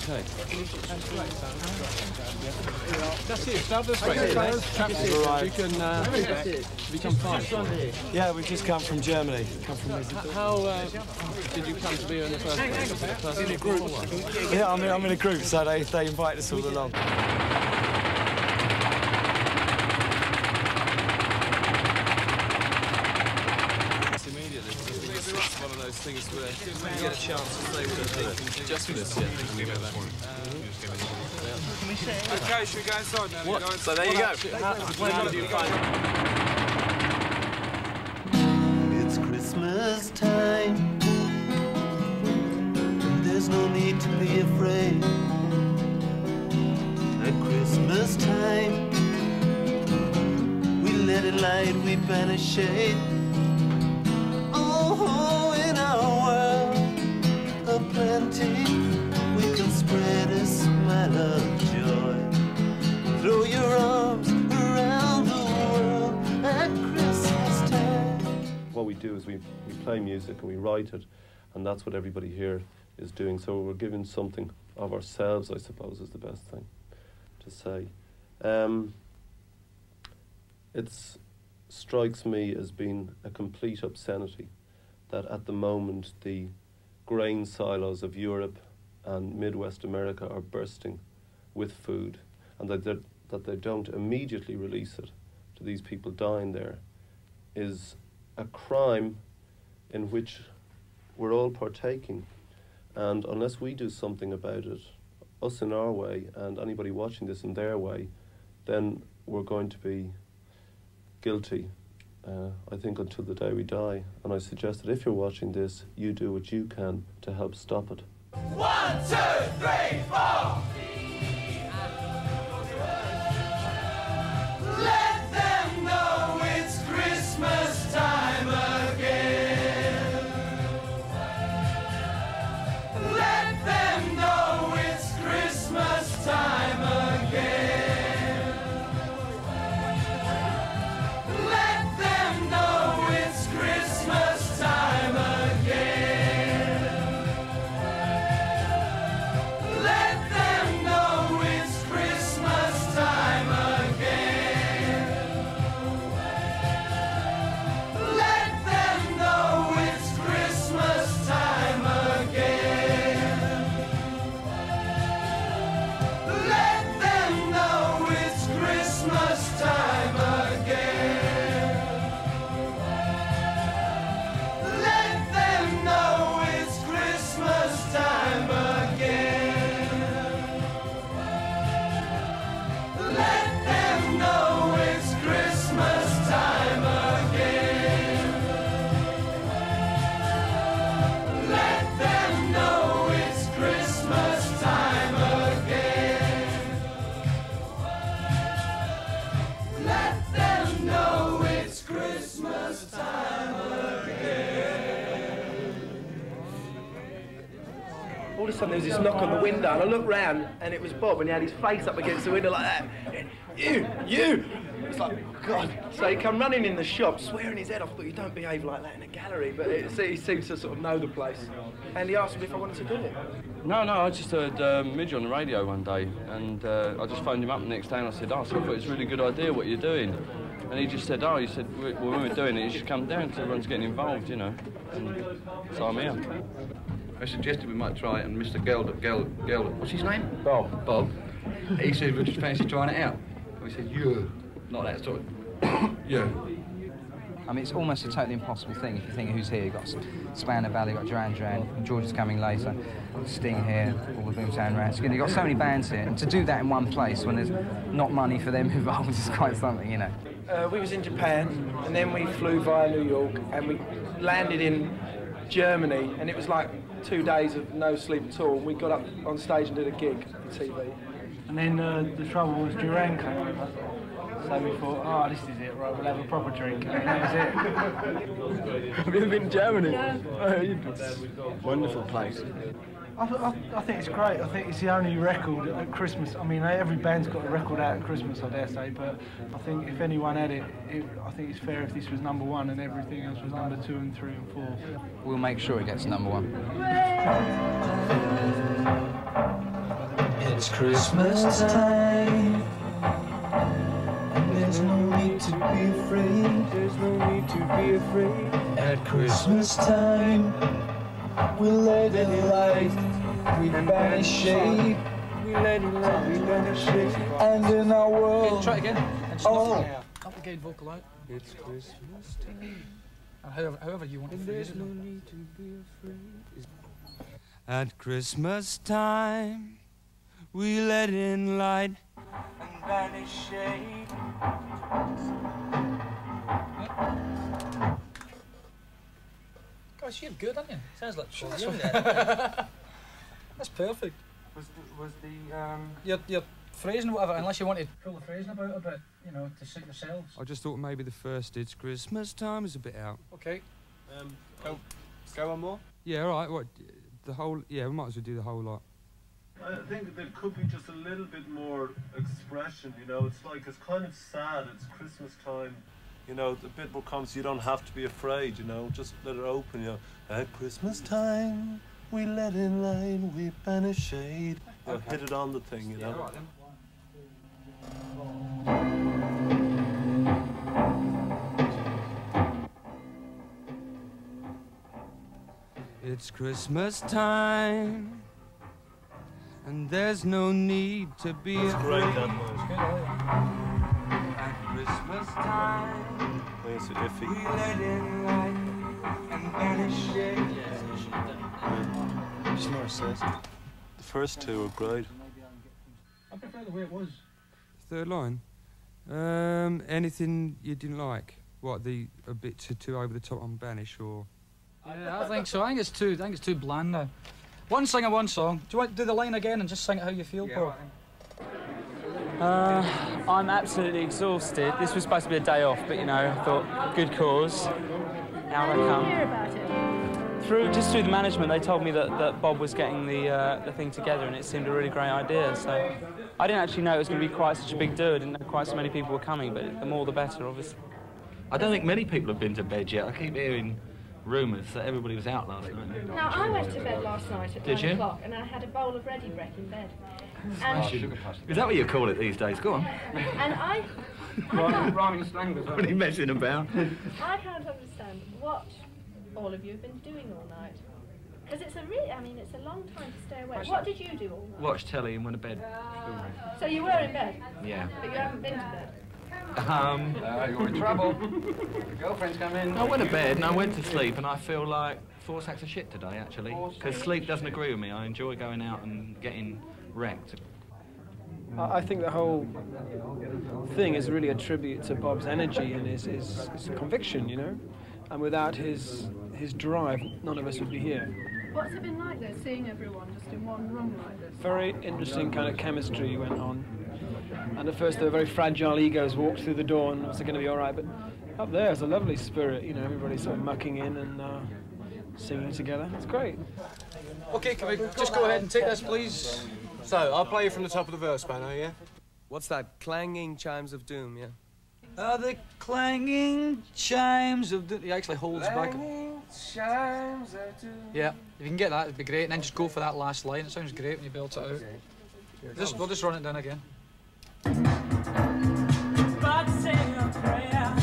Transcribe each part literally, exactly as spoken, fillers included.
Okay. That's it, Stab. That's great. You can uh, become fine. Yeah, we've just come from Germany. Come from How uh, did you come to be in the first place? In a group? Yeah, I'm in, I'm in a group, so they, they invite us all along. It's one of those things where you get a chance to say what you think just for this, yeah. Okay, should we go inside now? What? So there you go. How do you find it? It's Christmas time. There's no need to be afraid. At Christmas time, we let it light, we banish shade. Oh, in our world of plenty, we can spread a smile of joy. Throw your arms around the world at Christmas time. What we do is we, we play music and we write it, and that's what everybody here is doing. So we're giving something of ourselves, I suppose, is the best thing to say. Um, it's strikes me as being a complete obscenity that at the moment the grain silos of Europe and Midwest America are bursting with food, and that, that they don't immediately release it to these people dying there is a crime in which we're all partaking. And unless we do something about it, us in our way, and anybody watching this in their way, then we're going to be guilty, uh, I think, until the day we die. And I suggest that if you're watching this, you do what you can to help stop it. One, two, three, four! Let them know it's Christmas time again. Let them know it's Christmas time again. Let them know it's Christmas time again. Let them know it's Christmas time again. Let them know it's Christmas time again. Let them know it's Christmas time again. Let them know it's Christmas time again. Let them know it's Christmas time again. Let them know it's Christmas time again. Let them know it's Christmas time again. All of a sudden there was this knock on the window, and I looked round and it was Bob, and he had his face up against the window like that. You, you! It's like, God. So he come running in the shop, swearing his head off, but you don't behave like that in a gallery. But it, he seems to sort of know the place. And he asked me if I wanted to do it. No, no, I just heard uh, Midge on the radio one day, and uh, I just phoned him up the next day and I said, oh, so I thought it's a really good idea what you're doing. And he just said, oh, he said, well, when we're doing it, you should come down because everyone's getting involved, you know. And so I'm here. I suggested we might try it, and Mister Gelder, Gelder, Gelder, what's his name? Bob. Bob. He said, would you fancy trying it out? And we said, yeah. Not that sort of, yeah. I mean, it's almost a totally impossible thing if you think of who's here. You've got Spanner Valley, you've got Duran Duran, George is coming later, Sting here, all the Boomtown Rats. You've got so many bands here, and to do that in one place when there's not money for them involved is quite something, you know. Uh, we was in Japan, and then we flew via New York, and we landed in Germany, and it was like two days of no sleep at all. We got up on stage and did a gig on T V. And then uh, the trouble was Duran came over. So we thought, oh, this is it, right, we'll have a proper drink. And that was it. Have you ever been to Germany? No. Oh, wonderful place. I, I, I think it's great. I think it's the only record at Christmas. I mean, every band's got a record out at Christmas, I dare say, but I think if anyone had it, it, I think it's fair if this was number one and everything else was number two and three and four. We'll make sure it gets number one. It's Christmas time, and there's no need to be afraid. There's no need to be afraid. At Christmas time, we'll let it light, we banish shade. We let it light, we banish shade. And in our world, okay, try it again. And just oh, knock, knock the gain vocal out. It's Christmas time. Uh, however, however you want to phrase it. There's no need to be afraid. At Christmas time, we let in light and banish shade. Gosh, you're good, aren't you? Sounds like Sure, Paul that's Young right. there. That's perfect. Was the, was the um... Your, your phrasing or whatever, unless you wanted to pull the phrasing about a bit, you know, to suit yourselves. I just thought maybe the first It's Christmas time is a bit out. Okay. Um, go, go one more? Yeah, all right. What, the whole... Yeah, we might as well do the whole lot. I think there could be just a little bit more expression, you know. It's like, it's kind of sad, it's Christmas time. You know, the bit more comes, you don't have to be afraid, you know, just let it open, you know. At Christmas time, we let in light, we banish shade. You know, Okay. hit it on the thing, you know. Yeah, all right then. It's Christmas time, and there's no need to be That's great, afraid. that one. At Christmas time, It's iffy. we let in light and banish shade. Just more says. The first two are great. I prefer the way it was. Third line. Um, anything you didn't like? What, the a bit too, too over the top on banish, or? Yeah, I think so. I think it's too. I think it's too bland now. One singer, one song. Do you want to do the line again and just sing it how you feel, Paul? Uh, I'm absolutely exhausted. This was supposed to be a day off, but you know, I thought, good cause. Out I come. Hear about it. Through just through the management, they told me that, that Bob was getting the uh, the thing together, and it seemed a really great idea. So I didn't actually know it was going to be quite such a big do. I didn't know quite so many people were coming, but the more the better, obviously. I don't think many people have been to bed yet. I keep hearing rumours that everybody was out last night. Now, I went to bed last night at Did nine you? o'clock and I had a bowl of ready bread in bed. Oh, And, is that what you call it these days? Go on. and I, I, can't, Rhyming slang as well. What are you messing about? I can't understand what all of you have been doing all night. Because it's a really, I mean, it's a long time to stay awake. What did you do all night? Watch telly and went to bed. So you were in bed? Yeah. But you haven't been to bed? Um, Uh, you're in trouble. The girlfriend's come in. I went to bed and I went to sleep and I feel like four sacks of shit today, actually. Because sleep doesn't agree with me. I enjoy going out and getting wrecked. I I think the whole thing is really a tribute to Bob's energy and his, his, his conviction, you know? And without his, his drive, none of us would be here. What's it been like though, seeing everyone just in one room like this? Very interesting kind of chemistry went on. And at first, the very fragile egos walked through the door and was it going to be all right? But up there, it's a lovely spirit, you know, everybody sort of mucking in and uh, singing together. It's great. Okay, can we just go ahead and take this, please? So, I'll play you from the top of the verse, Spano, yeah? What's that? Clanging chimes of doom, yeah? Uh, the clanging chimes of the... He actually holds back. Chimes of doom. Yeah, if you can get that, it'd be great. And then just go for that last line. It sounds great when you belt it out. Just, we'll just run it down again. But say a prayer.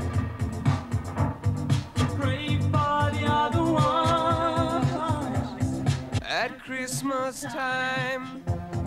Pray for the other ones. At Christmas time.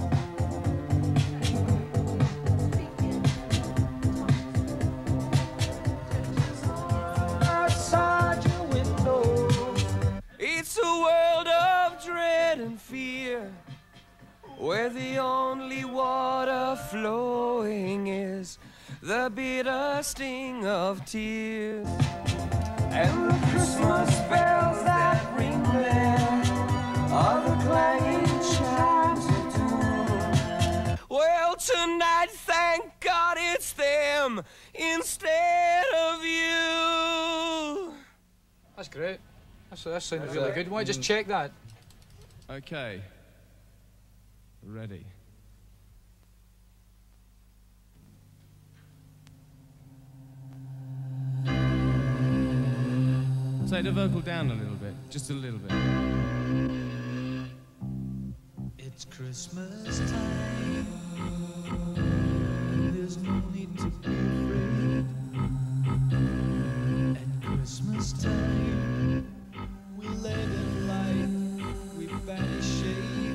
Outside your window. It's a world of dread and fear, where the only water flowing is the bitter sting of tears. And the Christmas bells that ring there are the clanging chimes of doom. Well, tonight, thank God it's them instead of you. That's great. That's, that sounded really good. Why don't you just check that? Okay. Ready. Take the vocal down a little bit, just a little bit. It's Christmas time. there's no need to be afraid. At Christmas time, we let in light, we banish shade.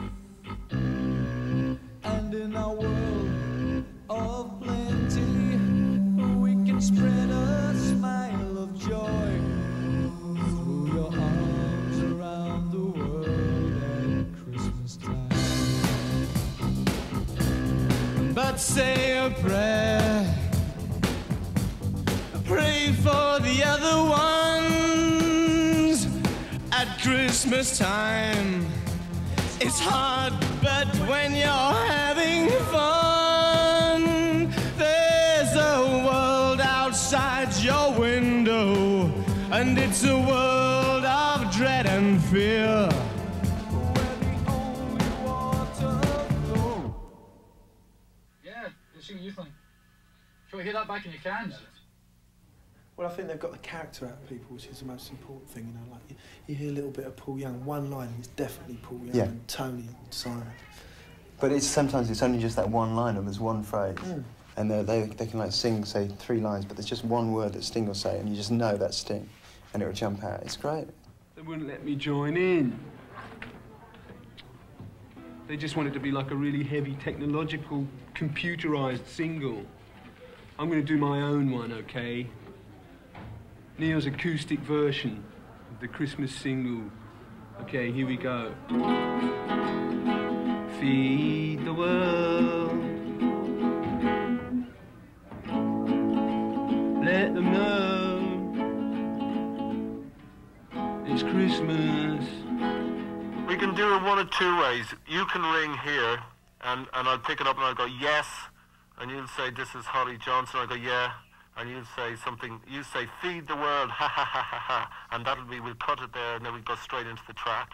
And in our world of plenty, we can spread a smile of joy. Throw your arms around the world at Christmas time. But say a prayer, pray for the other ones at Christmas time. It's hard, but when you're having fun, there's a world outside your window, and it's a world of dread and fear. Yeah, let's see what you think. Shall we hear that back in your cans? Well, I think they've got the character out of people, which is the most important thing, you know. Like, you, you hear a little bit of Paul Young, one line is definitely Paul Young, Yeah. and Tony and Simon. But it's sometimes it's only just that one line, or there's one phrase, Mm. and they they they can like sing, say three lines, but there's just one word that Sting will say, and you just know that's Sting, and it will jump out. It's great. They wouldn't let me join in. They just wanted to be like a really heavy, technological, computerized single. I'm going to do my own one, okay? Neil's acoustic version of the Christmas single. Okay, here we go. Feed the world. Let them know it's Christmas. We can do it one of two ways. You can ring here, and, and I'll pick it up and I'll go, yes, and you'll say, this is Holly Johnson. I'll go, yeah, and you'll say something, you say, feed the world, ha ha ha ha ha, and that'll be, we'll cut it there, and then we'll go straight into the track.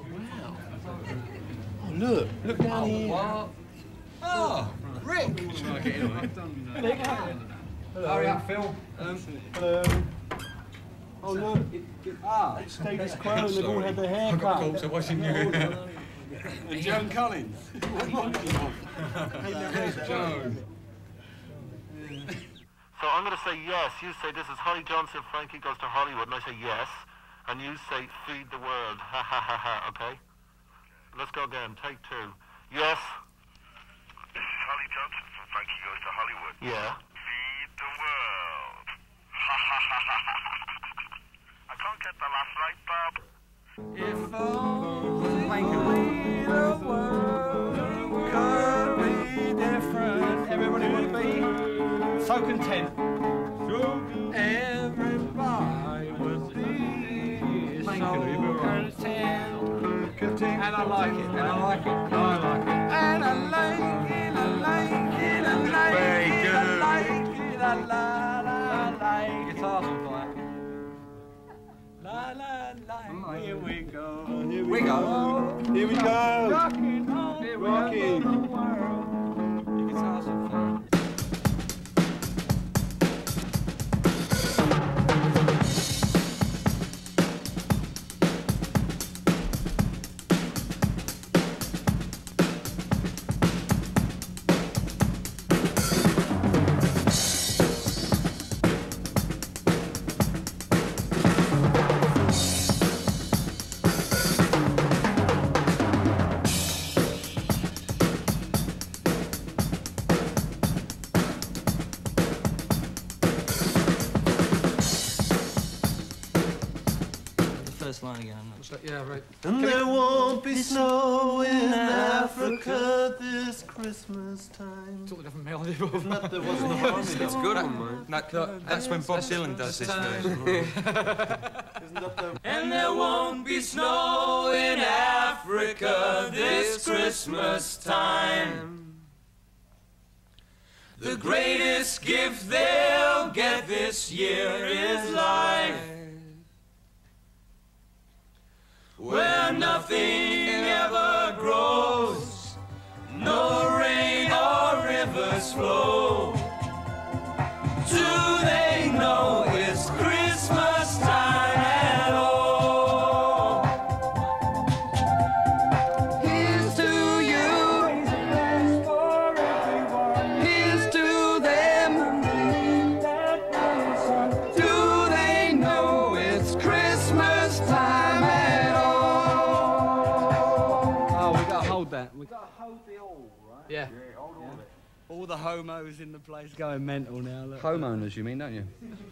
Oh, look, look down here. What? Oh, Rick! Rick. Hurry up, Phil. Um, Hello. Oh, look, it, it, ah, status quo, and they've all had their hair cut. I've got calls to watching you. And Joan Collins. Joan. So I'm going to say yes. You say, this is Holly Johnson, Frankie Goes to Hollywood, and I say yes. And you say, feed the world, ha ha ha ha, okay? Let's go again, take two. Yes? This is Holly Johnson from Frankie Goes to Hollywood. Yeah. Feed the world. Ha ha ha ha ha. I can't get the last right, Bob. If only the world could be different, everybody would be so content. Everybody would be so content. And I like it, and I like it, and I like it. And I like it, I like it, I like it, I like it, I la la like it. Guitar's on fire. La la la, here we go. Here we go. Here we go. Rocking on, Here we Rocking. go. Your guitar's on fire. First line again. Yeah, right. And there won't be snow in Africa this Christmas time. Totally different melody. If not, there wasn't a harmony. It's good, man. That, that's when Bob Dylan does this version. And there won't be snow in Africa this Christmas time. The greatest gift they'll get this year is life, where nothing ever grows, no rain or rivers flow. Do they know it's Christmas time at all? Here's to you, here's to hold that. We got to hold the all, right? Yeah. Yeah, hold all of it. All the homos in the place going mental now. Look. Homeowners, you mean, don't you?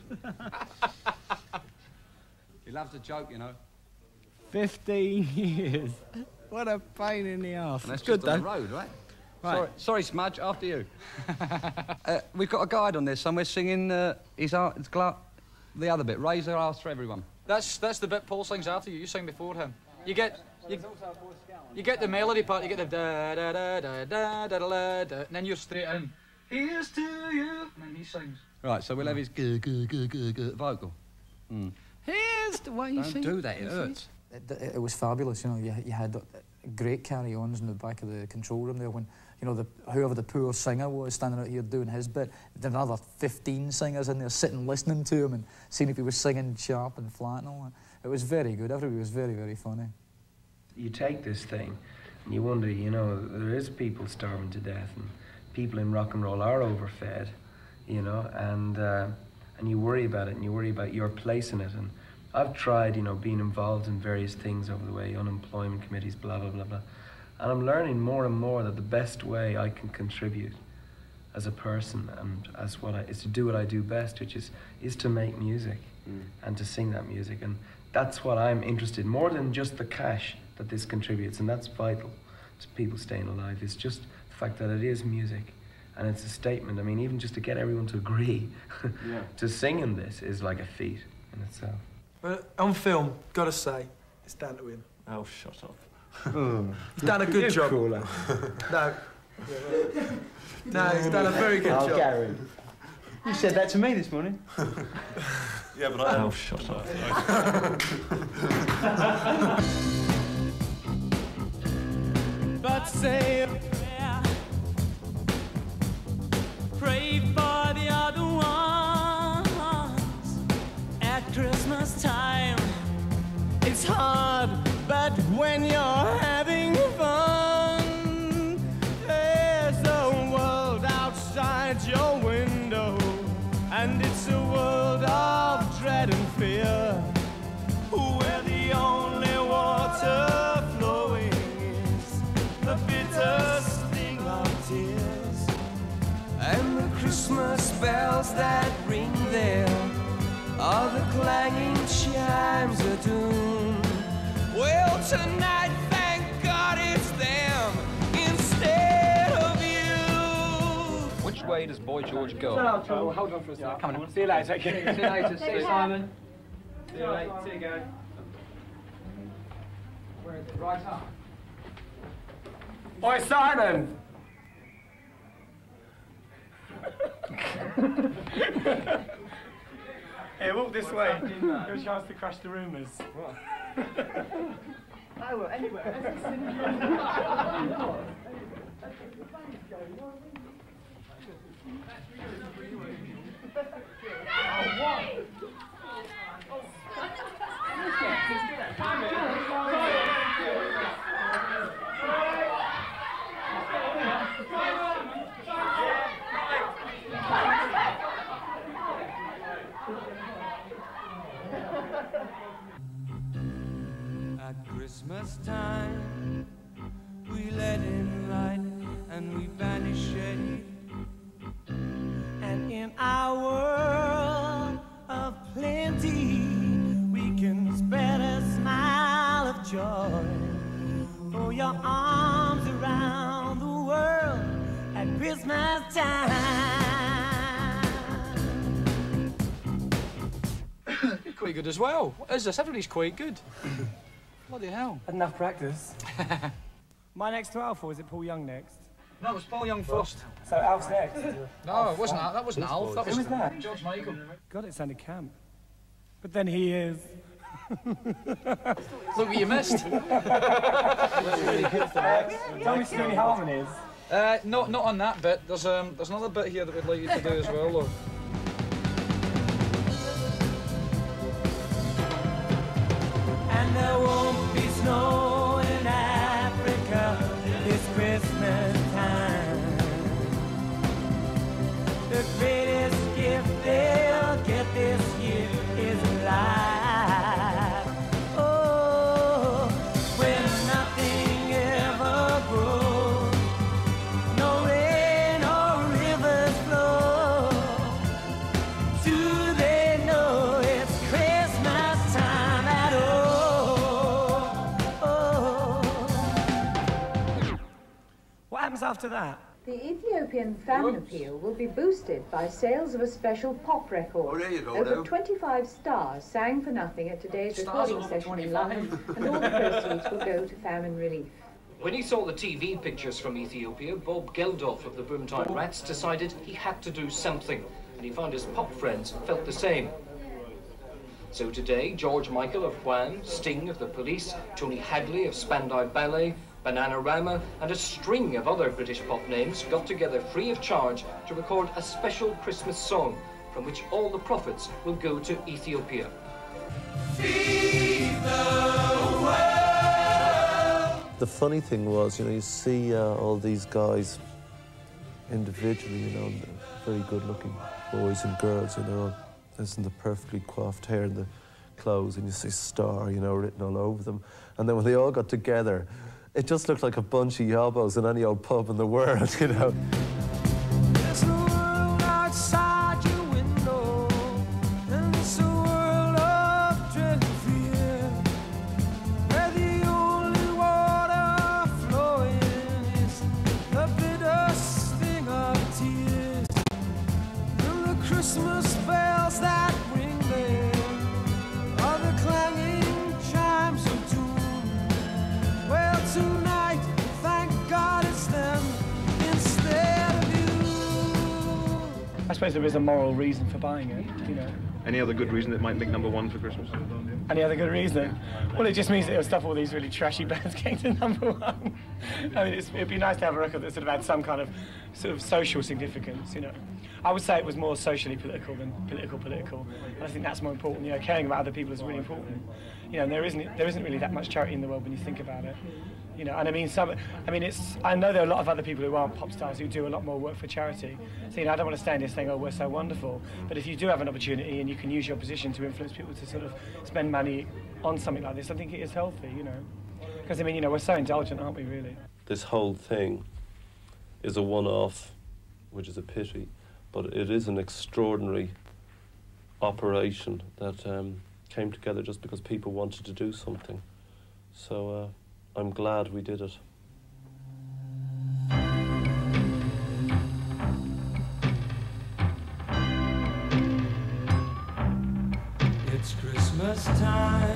You love to joke, you know. Fifteen years. What a pain in the arse. And that's Good just on though. the road, right? Right. Sorry, sorry, Smudge, after you. uh, we've got a guide on this somewhere singing uh, his art, his gla the other bit, raise their arse for everyone. That's that's the bit Paul sings after you. You sing before him. You get you, you get the melody part. You get the da da da da da da da da, and then you're straight in. Here's to you, and then he sings. Right, so we'll have his g g g g g vocal. Mm. Here's the way you Don't sing. do that, it hurts. It, it was fabulous, you know. You, you had great carry-ons in the back of the control room there when, you know, the, whoever the poor singer was standing out here doing his bit, there were another fifteen singers in there sitting listening to him and seeing if he was singing sharp and flat and all that. It was very good. Everybody was very, very funny. You take this thing and you wonder, you know, there is people starving to death and people in rock and roll are overfed, you know, and, uh, and you worry about it and you worry about your place in it. And I've tried, you know, being involved in various things over the way, unemployment committees, blah, blah, blah, blah. And I'm learning more and more that the best way I can contribute as a person and as what I, is to do what I do best, which is, is to make music mm. and to sing that music. And that's what I'm interested in, more than just the cash that this contributes, and that's vital to people staying alive. It's just the fact that it is music and it's a statement. I mean, even just to get everyone to agree yeah. to sing in this is like a feat in itself. But on film, gotta say, it's down to him. Oh, shut up. Mm. He's done a good job. Cooler. No. No, he's done a very good oh, job. Gary. You said that to me this morning. Yeah, but I... Oh, shut up. But say a prayer. Pray for the other ones at Christmas time. It's hard, but when you're having fun, there's a world outside your window, and it's a world of dread and fear, where the only water flowing is the bitter sting of tears, and the Christmas bells that ring there are the clanging chimes of doom. Well, tonight, thank God it's them instead of you. Which way does Boy George go? No, no, hold on for a second. Come on. See you later. See you later. See you, Simon. See you later. See you, Gary. Where is it? Right up. Oi, Simon! Here, walk this way. Give a chance to crash the rumours. What? I will, anywhere. At Christmas time, we let in light and we banish shade. And in our world of plenty, we can spread a smile of joy. Throw your arms around the world at Christmas time. You're quite good as well. What is this? Everybody's quite good. Bloody hell. Had enough practice. My next to Alf, or is it Paul Young next? No, it was Paul Young first. So Alf's next? No, it wasn't. That wasn't Alf. That was, Who was that? George Michael. God, it sounded camp. But then he is. Look what you missed. Tell me some any harmonies. Uh, not not on that bit. There's um there's another bit here that we'd like you to do as well, though. And there won't be snow in Africa this Christmas time. The greatest gift they'll get this year is life. Oh, when nothing ever grows happens after that? The Ethiopian famine appeal will be boosted by sales of a special pop record. Oh, there you go, Over now. twenty-five stars sang for nothing at today's Stars recording over session in twenty-five. London, and all the proceeds will go to famine relief. When he saw the T V pictures from Ethiopia, Bob Geldof of the Boomtown Rats decided he had to do something, and he found his pop friends felt the same. So today, George Michael of Wham, Sting of the Police, Tony Hadley of Spandau Ballet, Bananarama, and a string of other British pop names got together free of charge to record a special Christmas song, from which all the profits will go to Ethiopia. Feed the world. The funny thing was, you know, you see uh, all these guys individually, you know, very good-looking boys and girls, you know, listen, the perfectly coiffed hair and the clothes, and you see Star, you know, written all over them. And then when they all got together, it just looked like a bunch of yobos in any old pub in the world, you know. There's a world outside your window, and it's a world of dread and fear, where the only water flowing is the bitter sting of tears, and the Christmas bells that ring there are the clanging chimes of doom. Well, tonight, thank God it's them instead of you. I suppose there is a moral reason for buying it, you know. Any other good reason it might make number one for Christmas? Any other good reason? Well, it just means that it'll stop all these really trashy bands getting to number one. I mean, it's, it'd be nice to have a record that sort of had some kind of sort of social significance, you know. I would say it was more socially political than political political. And I think that's more important. You know, caring about other people is really important. You know, and there isn't there isn't really that much charity in the world when you think about it. You know, and I mean, some. I mean, it's. I know there are a lot of other people who aren't pop stars who do a lot more work for charity. So, you know, I don't want to stand here saying, "Oh, we're so wonderful." But if you do have an opportunity and you can use your position to influence people to sort of spend money on something like this, I think it is healthy. You know, because I mean, you know, we're so indulgent, aren't we? Really. This whole thing is a one-off, which is a pity, but it is an extraordinary operation that um, came together just because people wanted to do something. So uh, I'm glad we did it. It's Christmas time.